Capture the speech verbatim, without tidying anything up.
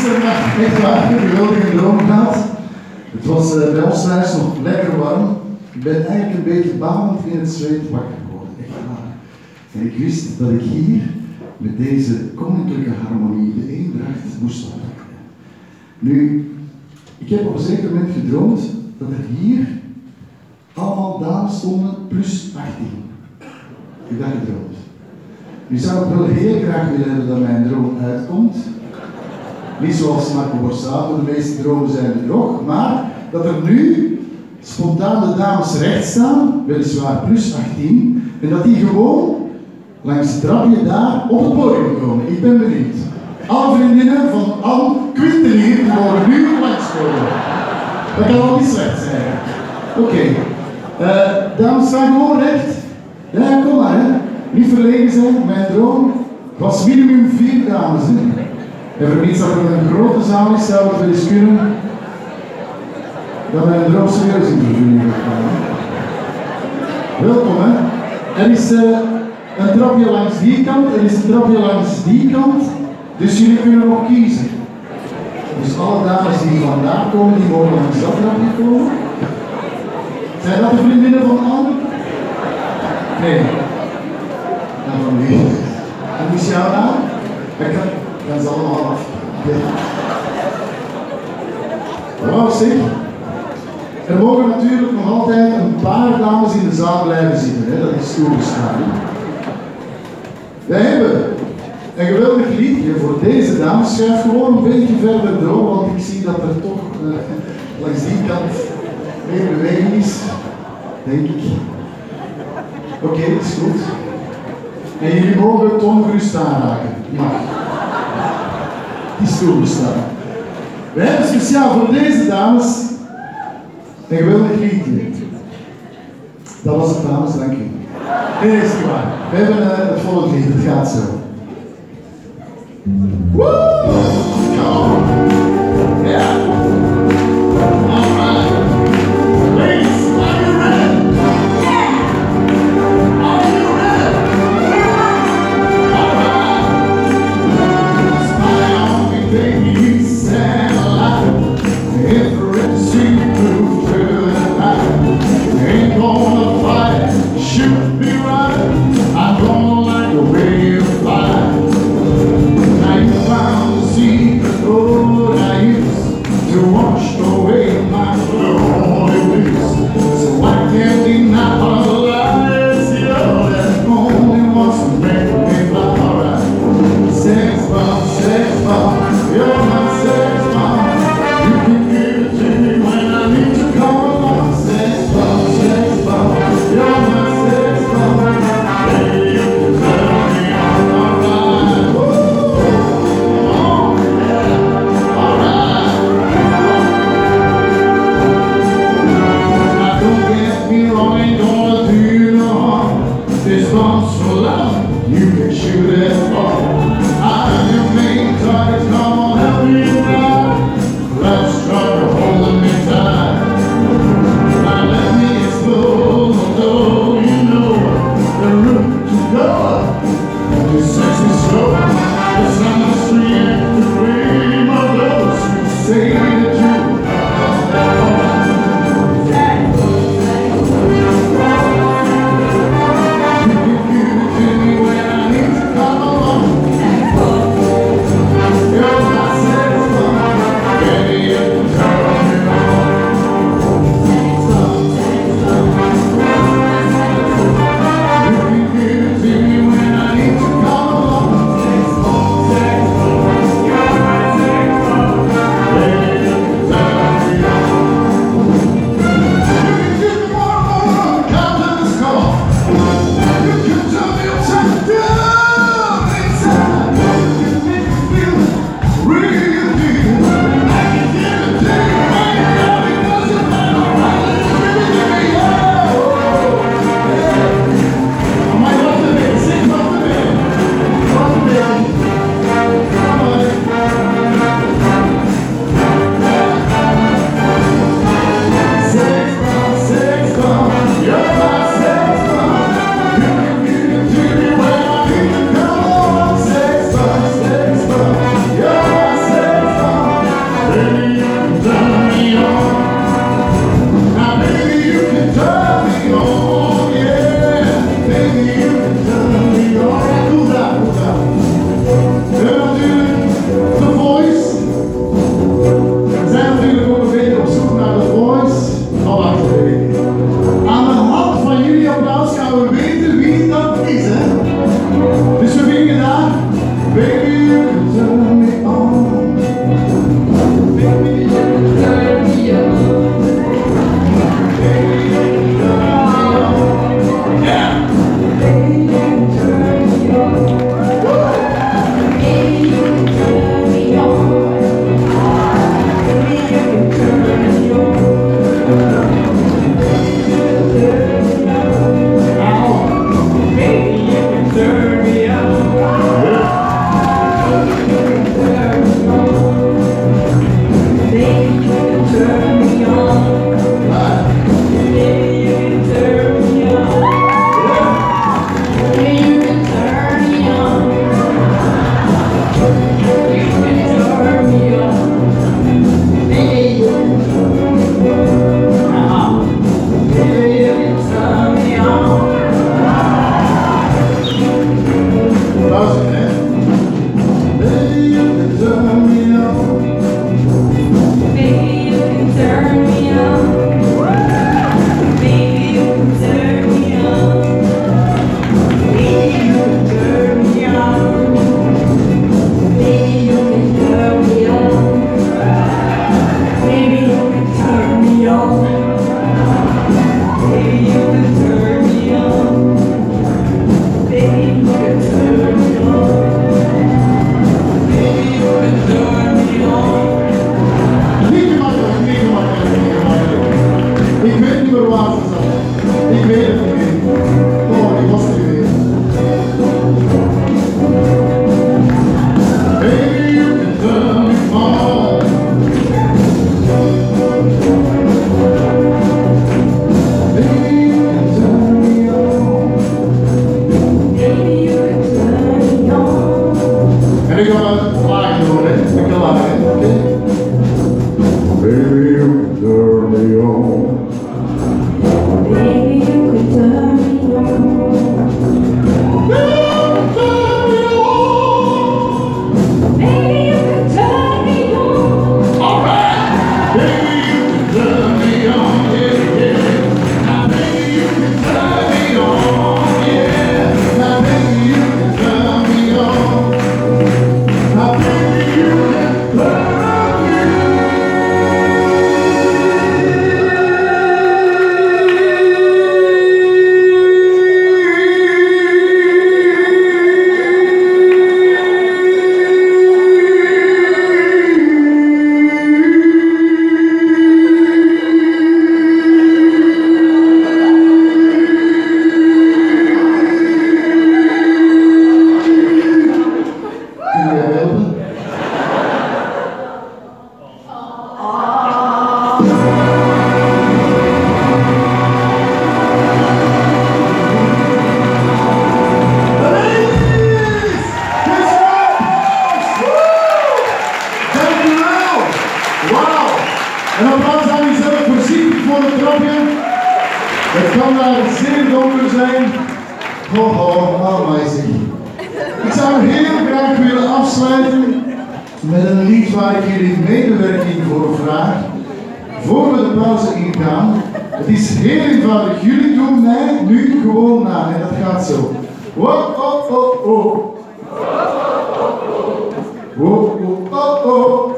uh, echt waar, een geweldige droom gehad. Het was uh, bij ons thuis nog lekker warm. Ik ben eigenlijk een beetje balend in het zweet wakker geworden, echt waar. En ik wist dat ik hier met deze koninklijke harmonie de eendracht moest oppakken. Nu, ik heb op een zeker moment gedroomd dat er hier allemaal dames stonden plus achttien. Ik heb dat gedroomd. Nu zou ik wel heel graag willen hebben dat mijn droom uitkomt. Niet zoals Marco Borsato, de meeste dromen zijn bedrog, maar dat er nu spontaan de dames recht staan, weliswaar plus achttien, en dat die gewoon langs het trapje daar op het podium komen. Ik ben benieuwd. Alle vriendinnen van Anne Quintelier die mogen nu langskomen. Dat kan al niet slecht zijn. Oké. Okay. Uh, dames staan gewoon recht. Ja, kom maar hè. Niet verlegen zijn. Mijn droom was minimum vier dames. Hè. En voor iets dat er een grote zaal is, zou het wel eens kunnen dat mijn droom serieus in vervulling gaat gaan. Welkom hè. Er is uh, een trapje langs die kant, er is een trapje langs die kant, dus jullie kunnen nog kiezen. Dus alle dames die vandaar komen, die mogen langs dat trapje komen. Zijn dat de vriendinnen van Anne? Nee. En van wie? En hoe is jouw naam? Ik kan, kan ze allemaal af. Ja. Wauw zeg. Er mogen natuurlijk nog altijd een paar dames in de zaal blijven zitten, hè? Dat is toegestaan. Wij hebben een geweldig liedje voor deze dames. Schuif gewoon een beetje verder door, want ik zie dat er toch uh, langs die kant meer beweging is, denk ik. Oké, okay, dat is goed. En jullie mogen het ongerust aanraken. Mag. Het is toegestaan. We hebben speciaal voor deze dames een geweldig liedje. Dat was het, dames, dank u. Nee, is niet waar. We hebben uh, het volgende lied, het gaat zo. Woo! Come on! Yeah! Alright! Ladies, are you ready? Yeah! Are you ready? Yeah! Alright! Smile on me, baby, satellite. Every secret through the night. Ain't gonna fight, shoot me right. I'm gonna like the way you fly. Now you found the secret road I used to wash away my lonely blues. So I can't deny all the lies, you're that only wants to make me fly. Alright. Sex bomb, sex bomb, you're my sex bomb. You can give it to me when I need to come along. Sex bomb, sex bomb, you're my sex bomb. Baby, you can turn me on, alright. Woo! Oh, yeah, alright. Now don't get me wrong, ain't gonna do you no harm. This bomb's for love, you can shoot it off. I'm your main target, come on, help me Het kan daar zeer donker zijn. Ho ho, amazing. Ik zou heel graag willen afsluiten met een lied waar ik jullie medewerking voor vraag. Voor we de pauze ingaan. Het is heel eenvoudig. Jullie doen mij nu gewoon na en dat gaat zo. Wow, oh, oh, oh. Wow, oh, oh, oh.